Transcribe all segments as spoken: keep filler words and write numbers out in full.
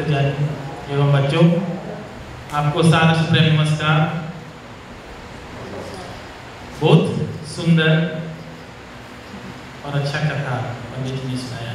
मातृजाति एवं बच्चों, आपको सादर प्रेम नमस्कार। बहुत सुंदर और अच्छा कथा पंडित जी ने सुनाया।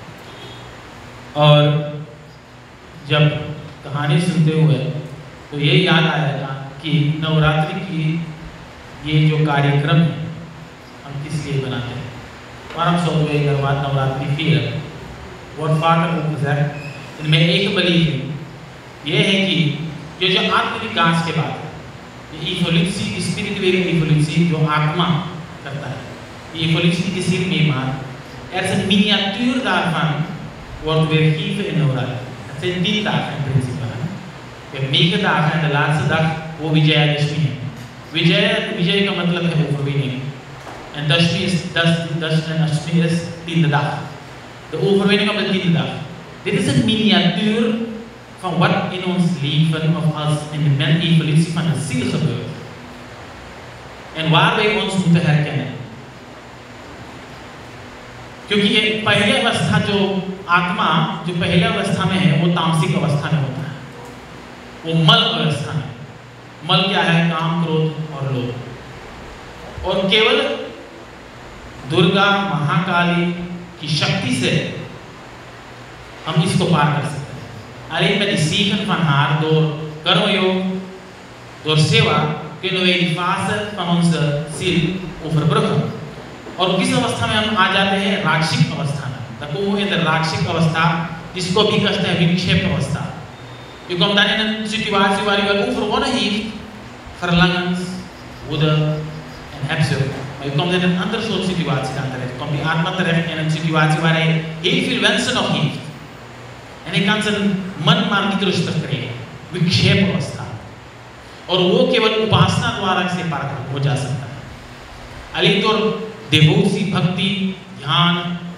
और जब कहानी सुनते हुए तो ये याद आएगा कि नवरात्रि की ये जो कार्यक्रम है हम किस लिए बनाते हैं। वारम सोमवे गरबात नवरात्रि फिर बहुत फाट उपजर इनमें एक बली ये है कि ये जो आत्मविकास के बाद ये इवोल्यूशन स्पिरिचुअल इवोल्यूशन जो आत्मा करता है, ये इवोल्यूशन की सिर में मार ऐसे miniature daarvan wordt weer gegeven in Navratri. Het zijn tien dagen in principe. We hebben negen dagen en de laatste dag वो विजयादशमी है। विजय विजय का मतलब है overwinning and दशमी is दस दस and Ashtami is tiende dag. The overwinning of the tiende dag. Dit is een miniatuur van wat in ons leven of als in de mens-evolutie van de ziel gebeurt. En waar wij ons moeten herkennen. क्योंकि ये पहले अवस्था जो आत्मा जो पहले अवस्था में है वो तामसिक अवस्था में होता है, वो मल अवस्था में। मल क्या है? काम, क्रोध और लोभ। और केवल दुर्गा महाकाली की शक्ति से हम इसको पार कर सकते हैं। Alleen met die zegen van haar door karmayoog, door सेवा kunnen wij die fase van onze ziel overbruggen। और किस अवस्था में हम आ जाते हैं? राक्षिक अवस्था में। तको in de राक्षिक अवस्था जिसको भी कहते हैं विक्षेप अवस्था। Je komt dan in een situatie waar je wel overwonnen heeft, verlangens, woede en hebzucht. Maar je komt in een andere soort situatie dan terecht. Komt die atma terecht in een situatie waar hij heel veel wensen nog heeft. En hij kan zijn मन maar niet rustig krijgen, विक्षेप अवस्था। और वो केवल उपासना द्वारा से पार हो जा सकता है। alleen door devotie, भक्ति, ध्यान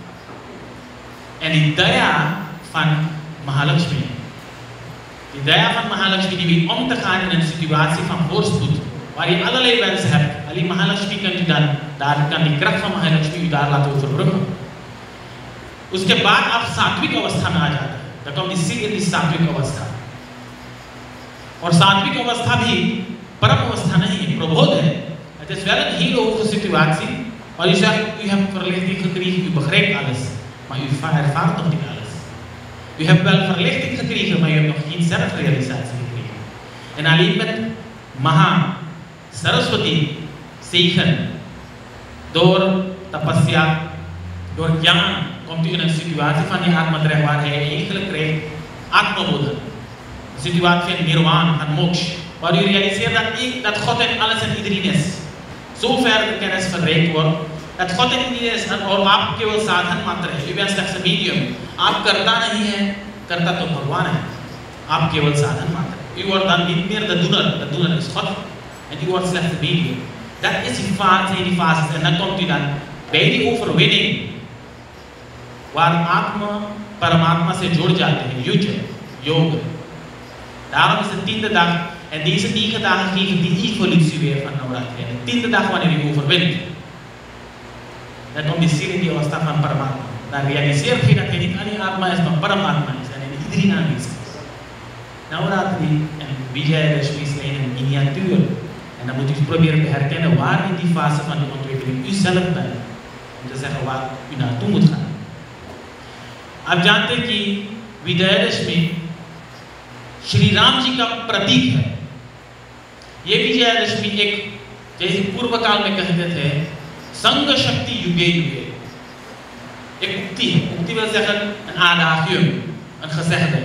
en die daya van Mahalakshmi. Die daya van Mahalakshmi die weet om te gaan in een situatie van voorspoed, waar je allerlei wensen hebt. Alleen Mahalakshmi kan je dan, daar kan die kracht van Mahalakshmi je daar laten overbruggen. उसके बाद आप सात्विक अवस्था में आ जाते हैं। Dan komt die ziel in die सात्विक अवस्था। और सात्विक अवस्था भी परम अवस्था नहीं है, प्रबोध है। Het is wel een hele hoge situatie, waar u zegt, u hebt verlichting gekregen, u begrijpt alles, maar u ervaart nog niet alles. U hebt wel verlichting gekregen, maar u hebt nog geen zelfrealisatie gekregen. En alleen met Maha Saraswati zegen, door tapasya, door jnaan, komt u in een situatie van die atma terecht waar hij eigenlijk krijgt atmabodha. Een situatie van nirvana, van moksha, waar u realiseert dat, ik, dat God en alles en iedereen is. Zo ver de kennis verrijkt wordt, dat God en iedereen is और आप केवल साधन मात्र है। You are just a medium. आप करता नहीं है, करता तो भगवान है। आप केवल साधन मात्र है। You are dan niet meer de doener, de doener is God. And you are slechts een medium. Dat is die fase, die fases. En dan komt u dan bij die overwinning, waar आत्मा परमात्मा से जुड़ जाते हैं, use, योग। Daarom is de tiende dag. En deze negen dagen geven die evolutie weer van Navratri. En de tiende dag wanneer je overwint, dan komt die ziel in die अवस्था van Paramatma. Dan realiseert je dat je niet alleen Atma is, maar Paramatma is. En in iedereen aanwezig is. Navratri en Vijayadashmi zijn een miniatuur. En dan moet u proberen te herkennen waar in die fase van die ontwikkeling u zelf bent. Om te zeggen waar u naartoe moet gaan. आप जानते हैं कि विजयादशमी श्री राम जी का प्रतीक है। ये विजयादशमी एक जैसे पूर्व काल में कहते थे संग शक्ति युगे युगे, एक उक्ति है। उक्ति wil zeggen een adagium, een gezegde.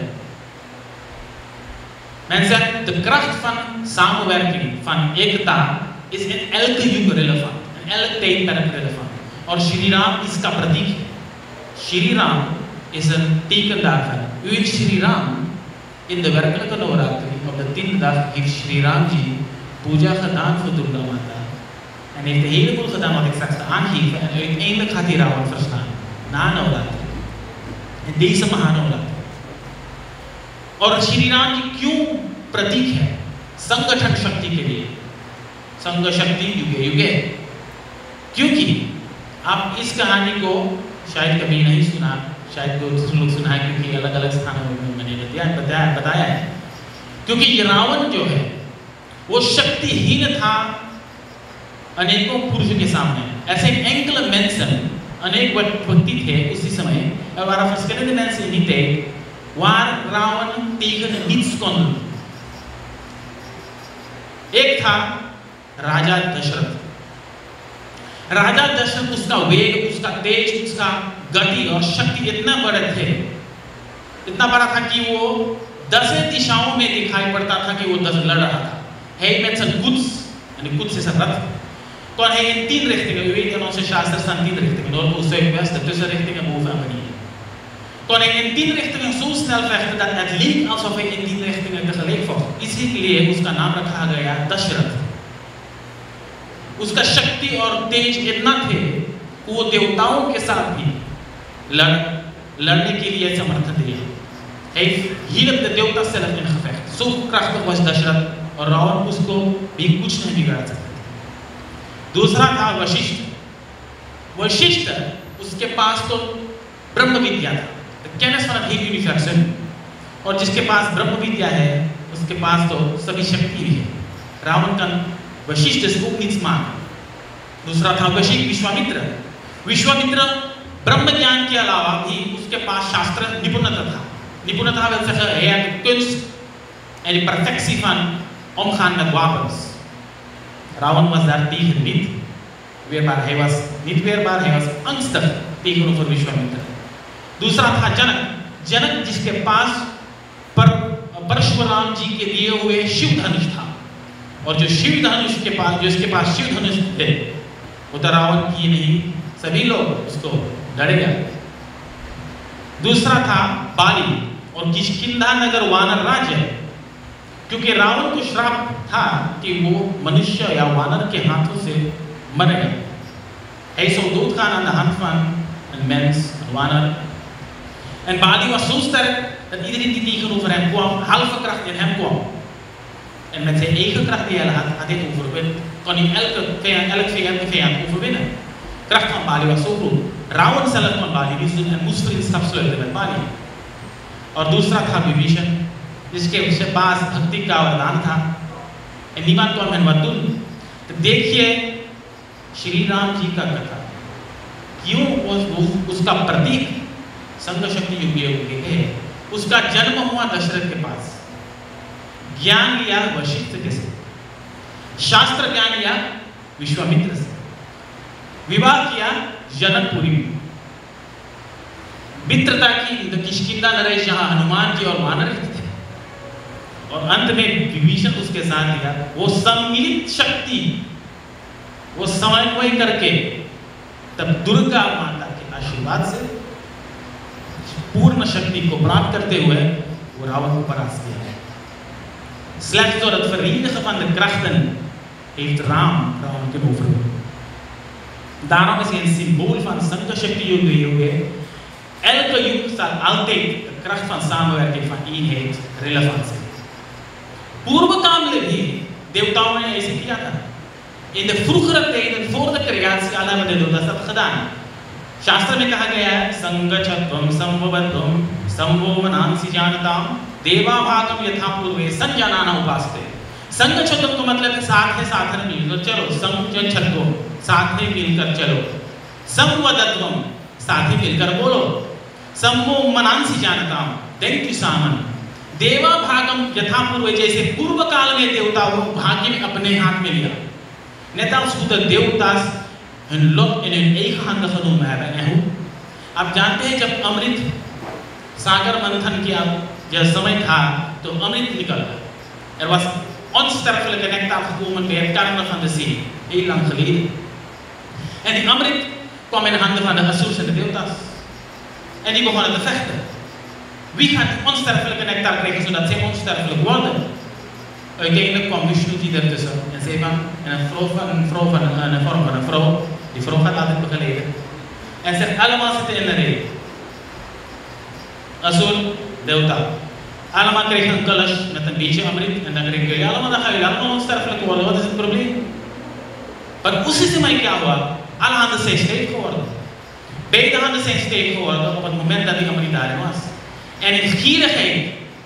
Men zegt de kracht van samenwerking, van ekta, is in elke युग relevant, in elk tijdperk relevant. और श्री राम इसका प्रतीक है। Shri Ram is een teken daarvan. U is Shri Ram in de werkelijke Navratri, op de tiende dag, heeft Shri Ramji puja gedaan voor Durga Mata. En heeft een heleboel gedaan wat ik straks ga aangeven. En uiteindelijk gaat hij Ravan verslaan. Na Navratri. In deze Mahanavratri. और श्री राम जी क्यों प्रतीक है? संगठन शक्ति के लिए। संग शक्ति युगे युगे। क्योंकि आप इस कहानी को शायद कभी नहीं सुना, शायद दो लोग सुना है क्योंकि अलग अलग स्थानों में मैंने बताया बताया बताया है। क्योंकि ये रावण जो है वो शक्तिहीन था अनेकों पुरुषों के सामने। ऐसे enkele mensen, अनेक व्यक्ति थे उसी समय, er waren verschillende mensen in die tijd waar Ravan tegen niets kon doen। एक था राजा दशरथ। राजा दशरथ, उसका वेग, उसका तेज, उसका गति और शक्ति इतना बड़े थे, इतना बड़ा था कि वो दस दिशाओं में दिखाई पड़ता था कि वो दस लड़ रहा था। Hij met zijn koets, en die koets is een rad, kon hij in tien richtingen, u weet in onze Shastra staan tien richtingen, noord, oost, zuid, west, de tussenrichtingen boven en beneden. Kon hij in tien richtingen zo snel vechten dat het leek alsof hij in tien richtingen tegelijk vocht। इसीलिए उसका नाम रखा गया दशरथ। उसका शक्ति और तेज इतना थे कि वो देवताओं के साथ भी लड़ लड़ने के लिए समर्थन दिया। Hij hielp de देवता zelf in gevecht। Zo krachtig was Dashrath और रावण उसको भी कुछ नहीं बिगाड़ सकते। दूसरा था वशिष्ठ। वशिष्ठ, उसके पास तो ब्रह्म विद्या था, kennis van het hele universum, और जिसके पास ब्रह्म विद्या है उसके पास तो सभी शक्ति भी है। रावण का वशिष्ठ इसको नीच मान। दूसरा था वशिष्ठ विश्वामित्र। विश्वामित्र ब्रह्म ज्ञान के अलावा भी उसके पास शास्त्र निपुणता था। निपुणता wil zeggen hij had de kunst en de perfectie van omgaan met wapens। Rawan was daar tegen niet weerbaar, hij was niet weerbaar, hij was angstig tegenover Vishwamitra। दूसरा था जनक। जनक जिसके पास पर परशुराम जी के दिए हुए शिव धनुष था, और जो शिव धनुष के पास जिसके पास शिव धनुष थे वो तो रावण की नहीं, सभी लोग उसको डरेगा। दूसरा था बाली और किष्किंधा नगर वानर राज्य, क्योंकि रावण को श्राप था कि वो मनुष्य या वानर के हाथों से मरेगा। Hij zou doodgaan aan de hand van een mens, een waner। En Bali was zo sterk dat iedereen die tegenover hem kwam, halve kracht in hem kwam. En met zijn eigen kracht die hij had, had hij overwin, kon hij elke vijand, elk vijand, vijand overwinnen। kracht van Bali was zo groot। Ravan zelf kon Bali niet doen en moest vriendschap sluiten met Bali। और दूसरा था विभीषण, जिसके पास भक्ति का वरदान था। और निमान को हम वतुल। तो देखिए श्री राम जी का कथा, क्यों उस, उसका प्रतीक संघ शक्ति युग युग है। उसका जन्म हुआ दशरथ के पास, ज्ञान लिया वशिष्ठ के से, शास्त्र ज्ञान लिया विश्वामित्र से, विवाह किया जनकपुरी में, मित्रता की किष्किंधा नरेश जहां हनुमान जी और वानर थे, और अंत में विभीषण उसके साथ दिया। वो सम्मिलित शक्ति, वो समन्वय करके तब दुर्गा माता के आशीर्वाद से पूर्ण शक्ति को प्राप्त करते हुए वो रावण को परास्त किया। Slechts door het verenigen van de krachten heeft Ram Rawan kunnen overwinnen। Daarom is hij een symbool van Sangha Shakti Yuga Yuga। Elke yuga zal altijd de kracht van samenwerking, van eenheid relevant zijn। पूर्व काल में भी देवताओं ने ऐसे किया था। In de vroegere tijden voor de creatie Allah ने देवता सब gedaan। शास्त्र में कहा गया है संगच्छत्वम संभवत्वम संभोमनांसि जानताम देवाभागम यथा पूर्वे संजानाना उपासते। संगच्छत्वम का मतलब है साथ है, साथ में मिलकर चलो। संगच्छत्वम साथ में मिलकर चलो। संवदत्वम साथ में मिलकर बोलो। संभोमनांसि जानताम दैत्य सामन। देवा भागम यथा पूर्व, जैसे पूर्व काल में देवताओं भाग्य में अपने हाथ में लिया। Net als hoe de deवता's hun lot in hun eigen handen genomen hebben। En hoe? आप जानते हैं जब अमृत सागर मंथन किया जब समय था तो अमृत निकला। Er was onsterfelijke nectar gekomen bij het karmen van de zee, heel lang geleden। En die amrit kwam in de handen van de Asurs en de deवता's। En die begonnen te vechten। Wie gaat onsterfelijke nectar krijgen zodat zij onsterfelijk worden? Uiteindelijk kwam Vishnuji ertussen en zei van, en een vrouw van een vrouw van een, een vorm van een vrouw, die vrouw gaat altijd begeleiden. En zegt allemaal zitten in de rij. Asur, Devta. Allemaal krijgen een kalash met een beetje amrit en dan krijgen jullie allemaal, dan gaan jullie allemaal onsterfelijk worden. Wat is het probleem? Maar उसी समय क्या हुआ? alle handen zijn scheef geworden। Beide handen zijn stevig geworden op het moment dat die Amerikaner was. En in gierigheid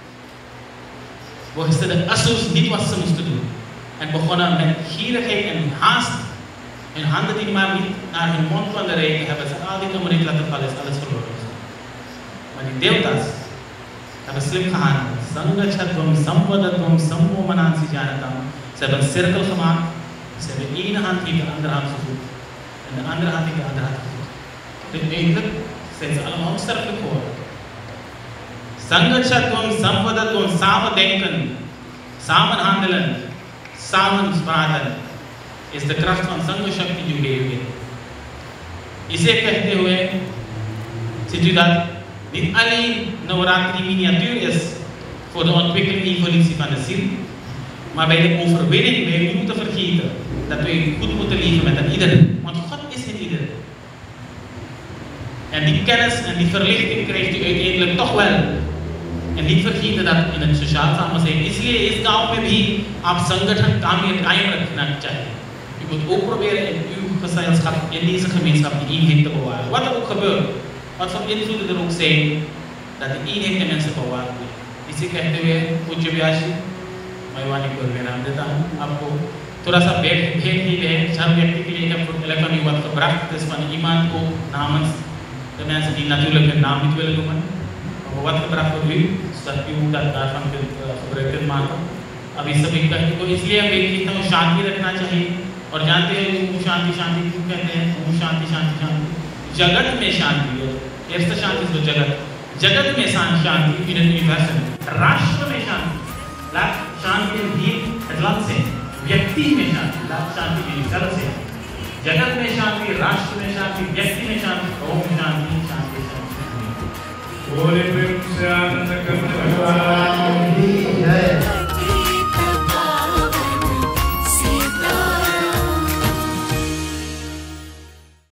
wisten de Asso's niet wat ze moesten doen. En begonnen met gierigheid en haast. Hun handen die maar niet naar hun mond konden reiken, hebben ze al die Amerikanen laten vallen, is alles verloren. Maar die Devatas hebben slim gehandeld. Sangachatvam, Samvadatam, Sammomanansi Janatam. Ze hebben een cirkel gemaakt. Ze hebben de ene hand in de andere hand gevoerd. En de andere hand in de andere hand gevoerd. Uiteindelijk zijn ze allemaal onsterfelijk geworden. Sangachatvam, Samvadatam, samen denken, samen handelen, samen praten, is de kracht van Sangha Shakti जुड़े हुए. इसे कहते हुए ziet u dat niet alleen Navratri miniatuur is voor de ontwikkeling en evolutie van de ziel, maar bij de overwinning wij niet moeten vergeten dat wij goed moeten leven met een ieder, want God is in ieder. En die kennis en die verlichting krijgt u uiteindelijk toch wel. En niet vergeten dat in het sociaal samenzijn, इसलिए इस गांव में भी आप संगठन कायम रखना चाहिए. U moet ook proberen in uw gezelschap, in deze gemeenschap, die eenheid te bewaren. Wat er ook gebeurt, wat voor invloeden er ook zijn, dat die eenheid de mensen bewaard wordt. इसी कहते हुए पूज्य व्यास जी, मैं वाणी को विराम देता हूँ. आपको थोड़ा सा भेद भेद ही है. हर व्यक्ति के लिए heb lekker nu wat gebracht. Dus van iemand ook namens de mensen die natuurlijk hun naam niet willen noemen. Maar wat gebracht voor u, zodat u dat daarvan gebruik kunt maken. अभी सभी कहते को इसलिए हम देखते हैं शांति रखना चाहिए. और जानते हैं वो शांति शांति क्यों कहते हैं? वो शांति शांति शांति जगत में शांति है. Eerste शांति is जगत. जगत में शांति in het universum. राष्ट्र में शांति. लाख शांति भी het land से. व्यक्ति में शांति. लाख शांति भी जगत से. जगत में शांति, राष्ट्र में शांति, व्यक्ति में शांति, ओम शांति शांति शांति.